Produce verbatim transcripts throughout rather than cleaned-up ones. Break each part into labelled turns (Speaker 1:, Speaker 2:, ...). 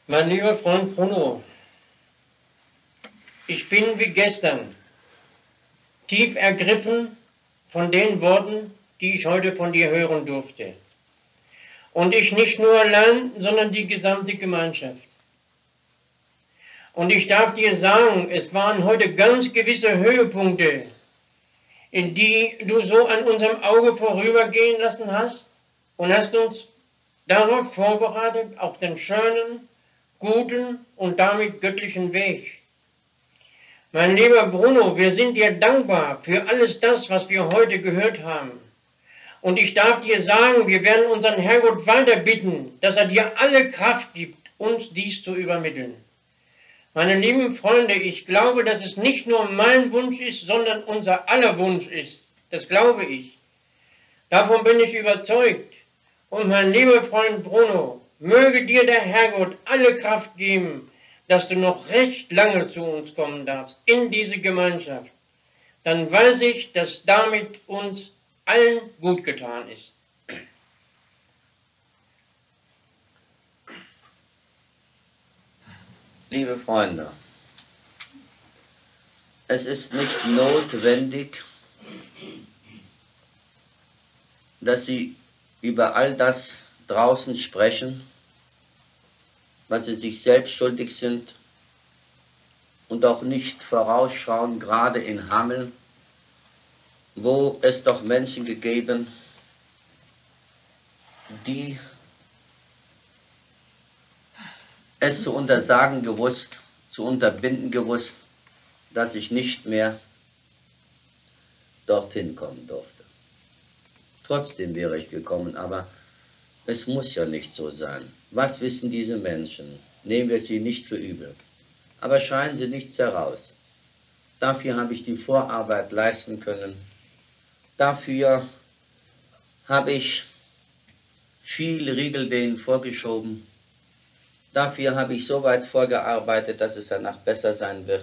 Speaker 1: Mein lieber Freund Bruno, ich bin wie gestern tief ergriffen von den Worten, die ich heute von dir hören durfte. Und ich nicht nur allein, sondern die gesamte Gemeinschaft. Und ich darf dir sagen, es waren heute ganz gewisse Höhepunkte, in die du so an unserem Auge vorübergehen lassen hast und hast uns darauf vorbereitet, auf den schönen, guten und damit göttlichen Weg. Mein lieber Bruno, wir sind dir dankbar für alles das, was wir heute gehört haben. Und ich darf dir sagen, wir werden unseren Herrgott weiter bitten, dass er dir alle Kraft gibt, uns dies zu übermitteln. Meine lieben Freunde, ich glaube, dass es nicht nur mein Wunsch ist, sondern unser aller Wunsch ist. Das glaube ich. Davon bin ich überzeugt. Und mein lieber Freund Bruno, möge dir der Herrgott alle Kraft geben, dass du noch recht lange zu uns kommen darfst, in diese Gemeinschaft. Dann weiß ich, dass damit uns allen gut getan ist.
Speaker 2: Liebe Freunde, es ist nicht notwendig, dass Sie über all das draußen sprechen, was Sie sich selbst schuldig sind, und auch nicht vorausschauen, gerade in Hameln, wo es doch Menschen gegeben, die es zu untersagen gewusst, zu unterbinden gewusst, dass ich nicht mehr dorthin kommen durfte. Trotzdem wäre ich gekommen, aber es muss ja nicht so sein. Was wissen diese Menschen? Nehmen wir sie nicht für übel. Aber schreien sie nichts heraus. Dafür habe ich die Vorarbeit leisten können. Dafür habe ich viel Riegel denen vorgeschoben. Dafür habe ich so weit vorgearbeitet, dass es danach besser sein wird.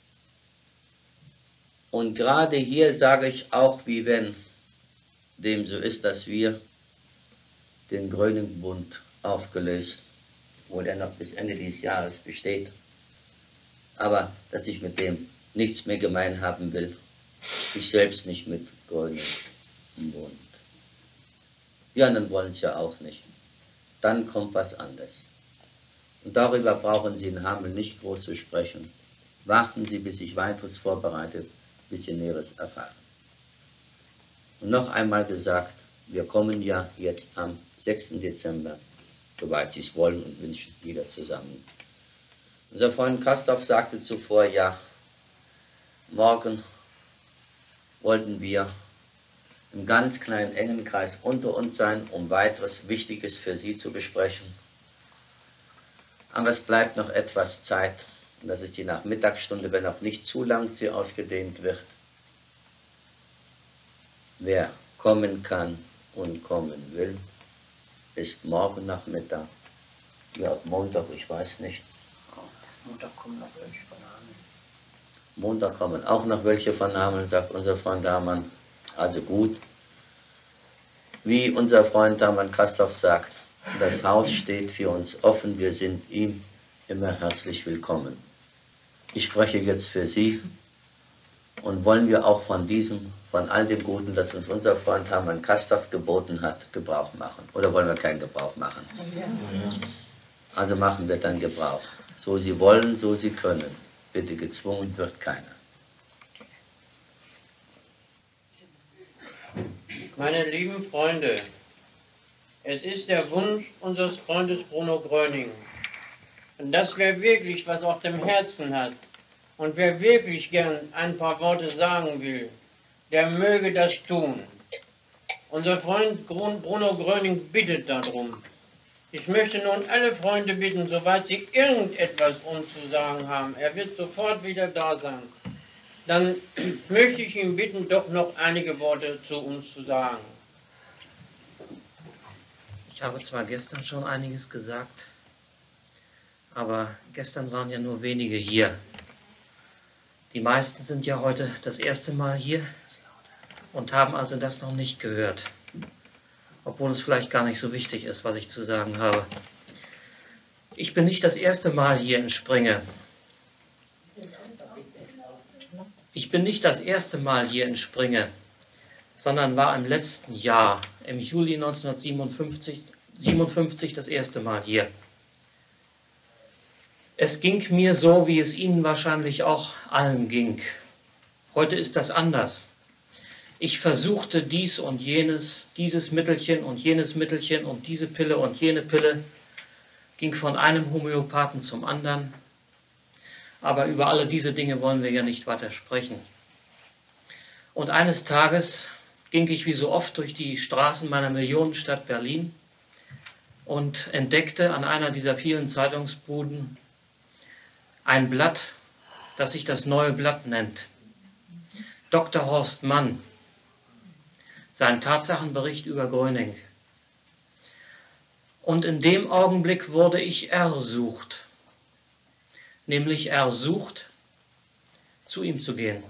Speaker 2: Und gerade hier sage ich auch, wie wenn dem so ist, dass wir den Gröningen Bund aufgelöst, obwohl er noch bis Ende dieses Jahres besteht, aber dass ich mit dem nichts mehr gemein haben will. Ich selbst nicht mit Gröningen Bund. Die anderen wollen es ja auch nicht. Dann kommt was anderes. Und darüber brauchen Sie in Hameln nicht groß zu sprechen. Warten Sie, bis sich weiteres vorbereitet, bis Sie Näheres erfahren. Und noch einmal gesagt, wir kommen ja jetzt am sechsten Dezember, soweit Sie es wollen und wünschen, wieder zusammen. Unser Freund Kastorf sagte zuvor, ja, morgen wollten wir im ganz kleinen, engen Kreis unter uns sein, um weiteres Wichtiges für Sie zu besprechen. Aber es bleibt noch etwas Zeit, und das ist die Nachmittagsstunde, wenn auch nicht zu lang sie ausgedehnt wird. Wer kommen kann und kommen will, ist morgen Nachmittag, ja, Montag, ich weiß nicht.
Speaker 1: Montag kommen noch welche von Hameln.
Speaker 2: Montag kommen auch noch welche von Hameln, sagt unser Freund Hamann. Also gut. Wie unser Freund Hamann Kastorf sagt, das Haus steht für uns offen, wir sind ihm immer herzlich willkommen. Ich spreche jetzt für Sie und wollen wir auch von diesem, von all dem Guten, das uns unser Freund Hamann Kastorf geboten hat, Gebrauch machen. Oder wollen wir keinen Gebrauch machen? Also machen wir dann Gebrauch. So Sie wollen, so Sie können. Bitte, gezwungen wird keiner.
Speaker 1: Meine lieben Freunde, es ist der Wunsch unseres Freundes Bruno Gröning. Und dass wer wirklich was auf dem Herzen hat und wer wirklich gern ein paar Worte sagen will, der möge das tun. Unser Freund Bruno Gröning bittet darum. Ich möchte nun alle Freunde bitten, soweit sie irgendetwas uns zu sagen haben, er wird sofort wieder da sein, dann möchte ich ihn bitten, doch noch einige Worte zu uns zu sagen.
Speaker 3: Ich habe zwar gestern schon einiges gesagt, aber gestern waren ja nur wenige hier. Die meisten sind ja heute das erste Mal hier und haben also das noch nicht gehört. Obwohl es vielleicht gar nicht so wichtig ist, was ich zu sagen habe. Ich bin nicht das erste Mal hier in Springe. Ich bin nicht das erste Mal hier in Springe, sondern war im letzten Jahr, im Juli neunzehnhundertsiebenundfünfzig, siebenundfünfzig das erste Mal hier. Es ging mir so, wie es Ihnen wahrscheinlich auch allen ging. Heute ist das anders. Ich versuchte dies und jenes, dieses Mittelchen und jenes Mittelchen und diese Pille und jene Pille, ging von einem Homöopathen zum anderen. Aber über alle diese Dinge wollen wir ja nicht weiter sprechen. Und eines Tages ging ich wie so oft durch die Straßen meiner Millionenstadt Berlin und entdeckte an einer dieser vielen Zeitungsbuden ein Blatt, das sich das Neue Blatt nennt. Doktor Horst Mann, sein Tatsachenbericht über Gröning. Und in dem Augenblick wurde ich ersucht, nämlich ersucht, zu ihm zu gehen.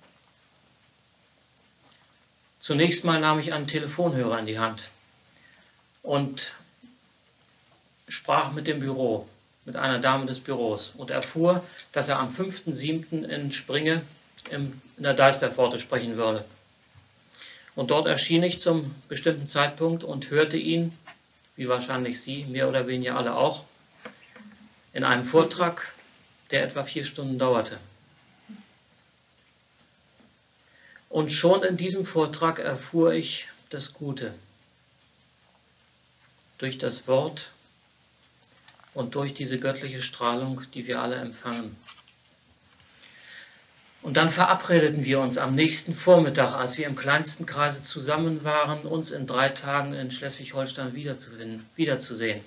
Speaker 3: Zunächst mal nahm ich einen Telefonhörer in die Hand und sprach mit dem Büro, mit einer Dame des Büros und erfuhr, dass er am fünften siebten in Springe in der Deisterpforte sprechen würde. Und dort erschien ich zum bestimmten Zeitpunkt und hörte ihn, wie wahrscheinlich Sie, mehr oder weniger alle auch, in einem Vortrag, der etwa vier Stunden dauerte. Und schon in diesem Vortrag erfuhr ich das Gute. Durch das Wort und durch diese göttliche Strahlung, die wir alle empfangen. Und dann verabredeten wir uns am nächsten Vormittag, als wir im kleinsten Kreise zusammen waren, uns in drei Tagen in Schleswig-Holstein wiederzusehen.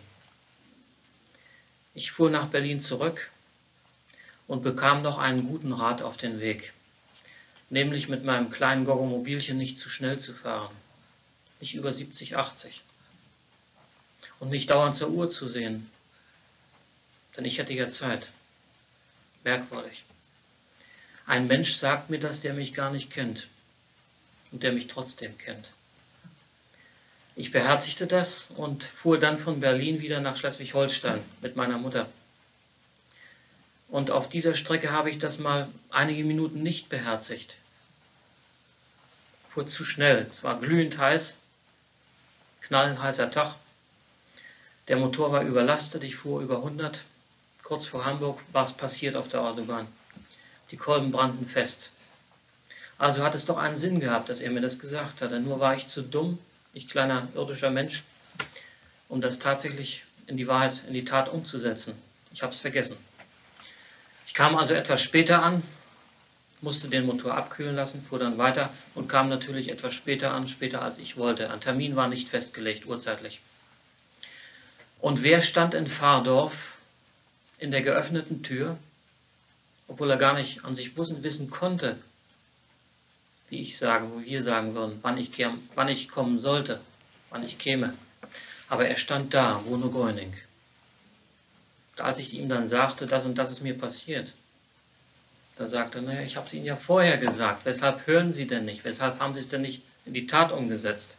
Speaker 3: Ich fuhr nach Berlin zurück und bekam noch einen guten Rat auf den Weg, nämlich mit meinem kleinen Goggomobilchen nicht zu schnell zu fahren, nicht über siebzig, achtzig und nicht dauernd zur Uhr zu sehen, denn ich hätte ja Zeit. Merkwürdig. Ein Mensch sagt mir das, der mich gar nicht kennt und der mich trotzdem kennt. Ich beherzigte das und fuhr dann von Berlin wieder nach Schleswig-Holstein mit meiner Mutter. Und auf dieser Strecke habe ich das mal einige Minuten nicht beherzigt. Fuhr zu schnell, es war glühend heiß, knallend heißer Tag. Der Motor war überlastet, ich fuhr über hundert. Kurz vor Hamburg war es passiert auf der Autobahn. Die Kolben brannten fest. Also hat es doch einen Sinn gehabt, dass er mir das gesagt hatte. Nur war ich zu dumm, ich kleiner irdischer Mensch, um das tatsächlich in die Wahrheit, in die Tat umzusetzen. Ich habe es vergessen. Ich kam also etwas später an, musste den Motor abkühlen lassen, fuhr dann weiter und kam natürlich etwas später an, später als ich wollte. Ein Termin war nicht festgelegt, urzeitlich. Und wer stand in Fahrdorf in der geöffneten Tür, obwohl er gar nicht an sich wissen, wissen konnte, wie ich sage, wo wir sagen würden, wann ich, wann ich kommen sollte, wann ich käme. Aber er stand da, Bruno Gröning. Und als ich ihm dann sagte, das und das ist mir passiert, da sagte er, naja, ich habe es Ihnen ja vorher gesagt, weshalb hören Sie denn nicht, weshalb haben Sie es denn nicht in die Tat umgesetzt?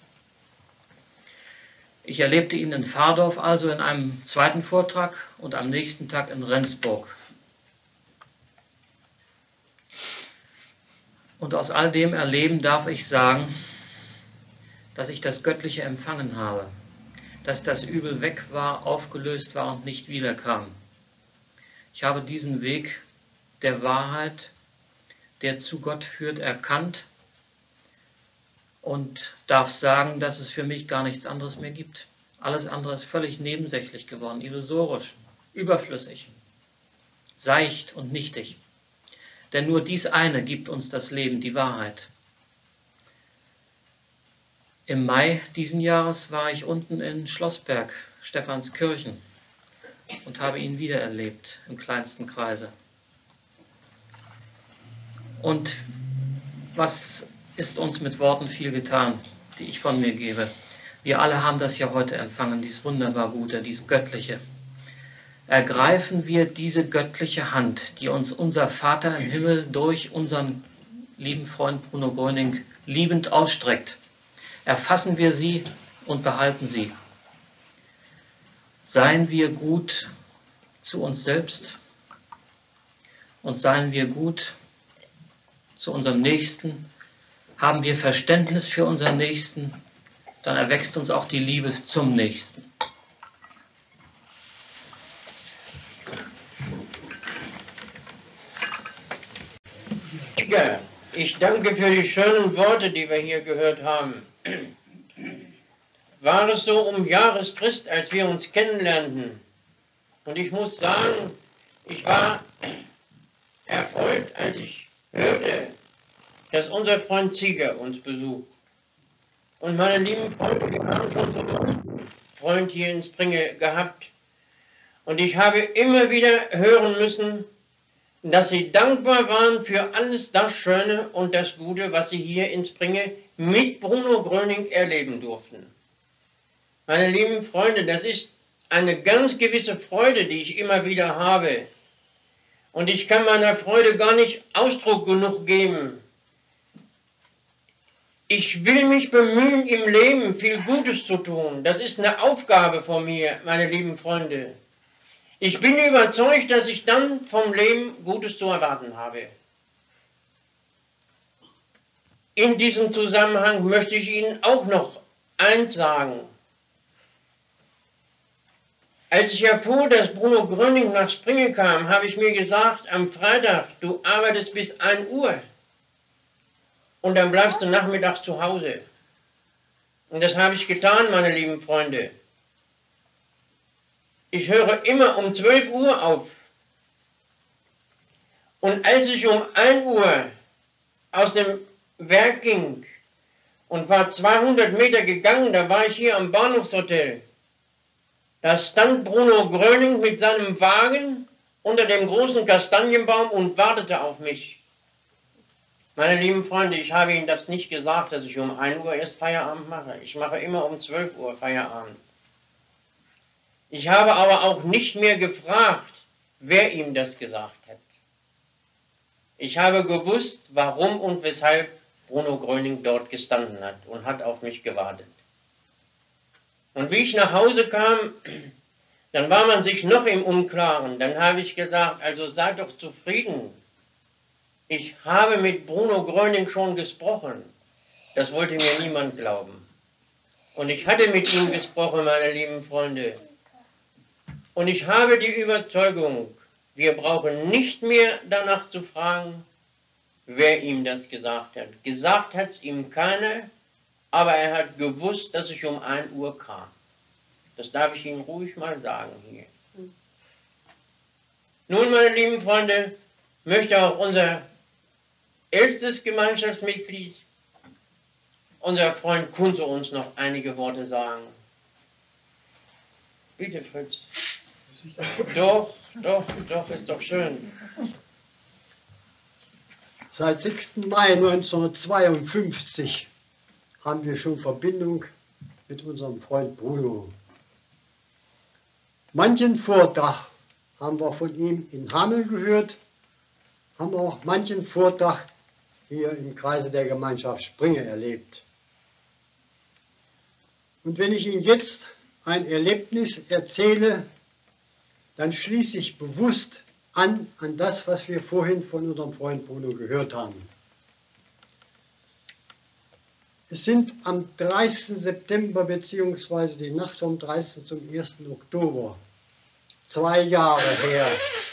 Speaker 3: Ich erlebte ihn in Fahrdorf also in einem zweiten Vortrag und am nächsten Tag in Rendsburg. Und aus all dem Erleben darf ich sagen, dass ich das Göttliche empfangen habe, dass das Übel weg war, aufgelöst war und nicht wiederkam. Ich habe diesen Weg der Wahrheit, der zu Gott führt, erkannt und darf sagen, dass es für mich gar nichts anderes mehr gibt. Alles andere ist völlig nebensächlich geworden, illusorisch, überflüssig, seicht und nichtig. Denn nur dies eine gibt uns das Leben, die Wahrheit. Im Mai diesen Jahres war ich unten in Schlossberg, Stephanskirchen, und habe ihn wiedererlebt im kleinsten Kreise. Und was ist uns mit Worten viel getan, die ich von mir gebe? Wir alle haben das ja heute empfangen, dies wunderbar Gute, dies Göttliche. Ergreifen wir diese göttliche Hand, die uns unser Vater im Himmel durch unseren lieben Freund Bruno Gröning liebend ausstreckt. Erfassen wir sie und behalten sie. seien wir gut zu uns selbst und seien wir gut zu unserem Nächsten, haben wir Verständnis für unseren Nächsten, dann erwächst uns auch die Liebe zum Nächsten.
Speaker 1: Ja, ich danke für die schönen Worte, die wir hier gehört haben. War es so um Jahresfrist, als wir uns kennenlernten? Und ich muss sagen, ich war erfreut, als ich hörte, dass unser Freund Zieger uns besucht. Und meine lieben Freunde, wir haben schon so einen Freund hier in Springe gehabt. Und ich habe immer wieder hören müssen, dass sie dankbar waren für alles das Schöne und das Gute, was sie hier in Springe mit Bruno Gröning erleben durften. Meine lieben Freunde, das ist eine ganz gewisse Freude, die ich immer wieder habe. Und ich kann meiner Freude gar nicht Ausdruck genug geben. Ich will mich bemühen, im Leben viel Gutes zu tun. Das ist eine Aufgabe von mir, meine lieben Freunde. Ich bin überzeugt, dass ich dann vom Leben Gutes zu erwarten habe. In diesem Zusammenhang möchte ich Ihnen auch noch eins sagen. Als ich erfuhr, dass Bruno Gröning nach Springe kam, habe ich mir gesagt, am Freitag, du arbeitest bis ein Uhr und dann bleibst du nachmittags zu Hause. Und das habe ich getan, meine lieben Freunde. Ich höre immer um zwölf Uhr auf. Und als ich um ein Uhr aus dem Werk ging und war zweihundert Meter gegangen, da war ich hier am Bahnhofshotel. Da stand Bruno Gröning mit seinem Wagen unter dem großen Kastanienbaum und wartete auf mich. Meine lieben Freunde, ich habe Ihnen das nicht gesagt, dass ich um ein Uhr erst Feierabend mache. Ich mache immer um zwölf Uhr Feierabend. Ich habe aber auch nicht mehr gefragt, wer ihm das gesagt hat. Ich habe gewusst, warum und weshalb Bruno Gröning dort gestanden hat und hat auf mich gewartet. Und wie ich nach Hause kam, dann war man sich noch im Unklaren. Dann habe ich gesagt, also sei doch zufrieden. Ich habe mit Bruno Gröning schon gesprochen. Das wollte mir niemand glauben. Und ich hatte mit ihm gesprochen, meine lieben Freunde. Und ich habe die Überzeugung, wir brauchen nicht mehr danach zu fragen, wer ihm das gesagt hat. Gesagt hat es ihm keiner, aber er hat gewusst, dass ich um ein Uhr kam. Das darf ich Ihnen ruhig mal sagen hier. Nun, meine lieben Freunde, möchte auch unser ältestes Gemeinschaftsmitglied, unser Freund Kunze, uns noch einige Worte sagen. Bitte, Fritz. Doch, doch, doch, ist doch schön.
Speaker 4: Seit sechsten Mai neunzehnhundertzweiundfünfzig haben wir schon Verbindung mit unserem Freund Bruno. Manchen Vortrag haben wir von ihm in Hameln gehört, haben auch manchen Vortrag hier im Kreise der Gemeinschaft Springe erlebt. Und wenn ich Ihnen jetzt ein Erlebnis erzähle, dann schließe ich bewusst an, an das, was wir vorhin von unserem Freund Bruno gehört haben. Es sind am dreißigsten September bzw. die Nacht vom dreißigsten zum ersten Oktober zwei Jahre her.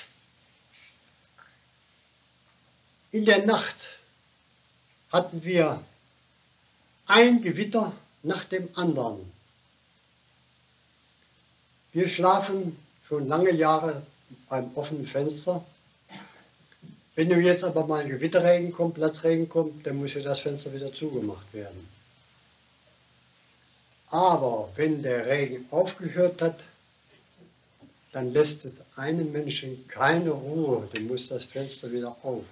Speaker 4: In der Nacht hatten wir ein Gewitter nach dem anderen. Wir schlafen schon lange Jahre beim offenen Fenster. Wenn nun jetzt aber mal ein Gewitterregen kommt, Platzregen kommt, dann muss ja das Fenster wieder zugemacht werden. Aber wenn der Regen aufgehört hat, dann lässt es einem Menschen keine Ruhe, dann muss das Fenster wieder auf.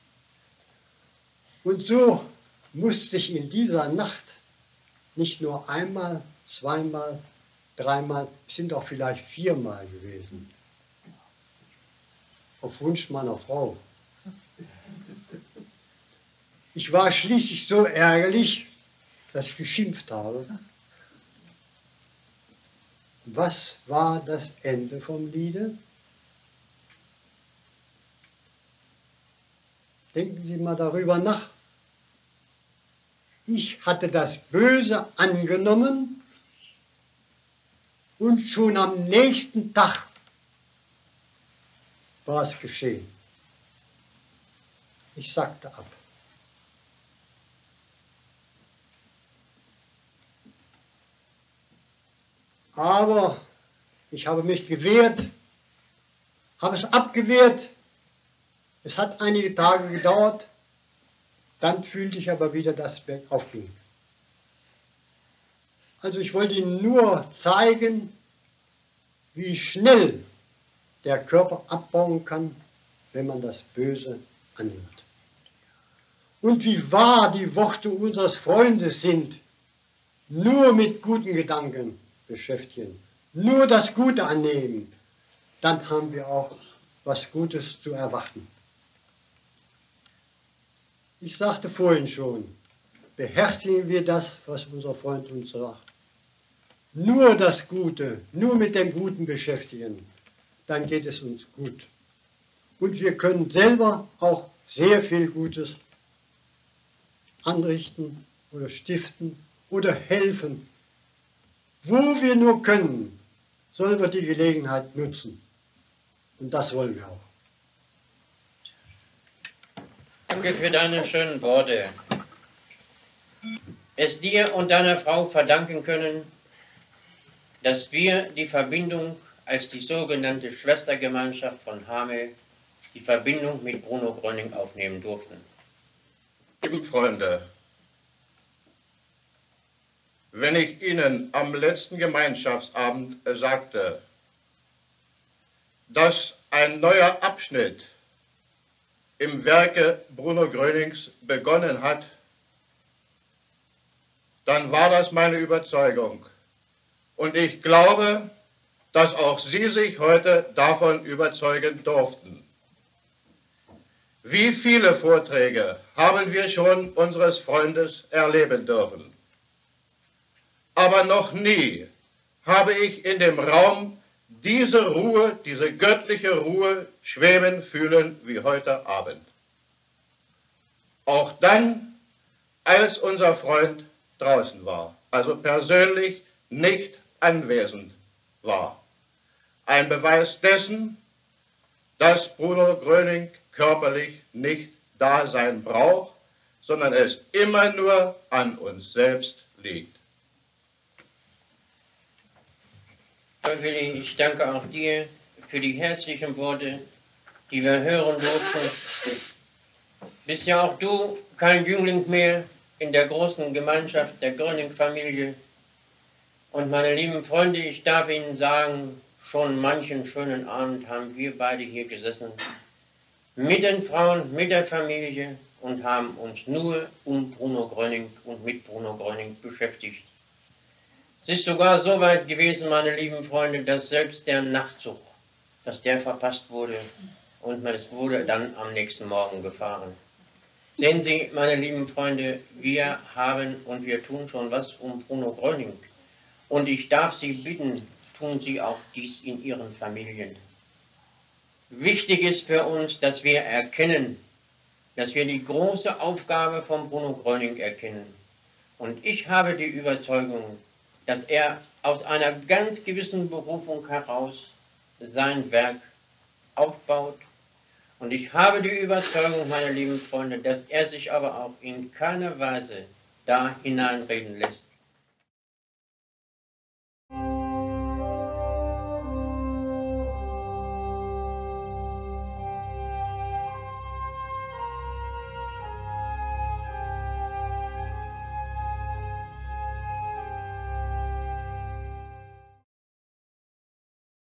Speaker 4: Und so musste ich in dieser Nacht nicht nur einmal, zweimal, dreimal, es sind auch vielleicht viermal gewesen, auf Wunsch meiner Frau. Ich war schließlich so ärgerlich, dass ich geschimpft habe. Was war das Ende vom Liede? Denken Sie mal darüber nach. Ich hatte das Böse angenommen und schon am nächsten Tag war es geschehen. Ich sagte ab. Aber ich habe mich gewehrt, habe es abgewehrt. Es hat einige Tage gedauert, dann fühlte ich aber wieder, dass es bergauf ging. Also ich wollte Ihnen nur zeigen, wie schnell der Körper abbauen kann, wenn man das Böse annimmt. Und wie wahr die Worte unseres Freundes sind, nur mit guten Gedanken beschäftigen, nur das Gute annehmen, dann haben wir auch was Gutes zu erwarten. Ich sagte vorhin schon, beherzigen wir das, was unser Freund uns sagt. Nur das Gute, nur mit dem Guten beschäftigen, dann geht es uns gut. Und wir können selber auch sehr viel Gutes anrichten oder stiften oder helfen. Wo wir nur können, sollen wir die Gelegenheit nutzen. Und das wollen wir auch.
Speaker 1: Danke für deine schönen Worte. Es dir und deiner Frau verdanken können, dass wir die Verbindung als die sogenannte Schwestergemeinschaft von Hamel, die Verbindung mit Bruno Gröning aufnehmen durften.
Speaker 5: Lieben Freunde, wenn ich Ihnen am letzten Gemeinschaftsabend sagte, dass ein neuer Abschnitt im Werke Bruno Grönings begonnen hat, dann war das meine Überzeugung. Und ich glaube, dass auch Sie sich heute davon überzeugen durften. Wie viele Vorträge haben wir schon unseres Freundes erleben dürfen? Aber noch nie habe ich in dem Raum diese Ruhe, diese göttliche Ruhe schweben fühlen wie heute Abend. Auch dann, als unser Freund draußen war, also persönlich nicht anwesend war. Ein Beweis dessen, dass Bruno Gröning körperlich nicht da sein braucht, sondern es immer nur an uns selbst liegt.
Speaker 1: Willi, ich danke auch dir für die herzlichen Worte, die wir hören durften. Bist ja auch du kein Jüngling mehr in der großen Gemeinschaft der Gröning-Familie. Und meine lieben Freunde, ich darf Ihnen sagen, schon manchen schönen Abend haben wir beide hier gesessen, mit den Frauen, mit der Familie und haben uns nur um Bruno Gröning und mit Bruno Gröning beschäftigt. Es ist sogar so weit gewesen, meine lieben Freunde, dass selbst der Nachtzug, dass der verpasst wurde und es wurde dann am nächsten Morgen gefahren. Sehen Sie, meine lieben Freunde, wir haben und wir tun schon was um Bruno Gröning. Und ich darf Sie bitten, tun Sie auch dies in Ihren Familien. Wichtig ist für uns, dass wir erkennen, dass wir die große Aufgabe von Bruno Gröning erkennen. Und ich habe die Überzeugung, dass er aus einer ganz gewissen Berufung heraus sein Werk aufbaut. Und ich habe die Überzeugung, meine lieben Freunde, dass er sich aber auch in keiner Weise da hineinreden lässt,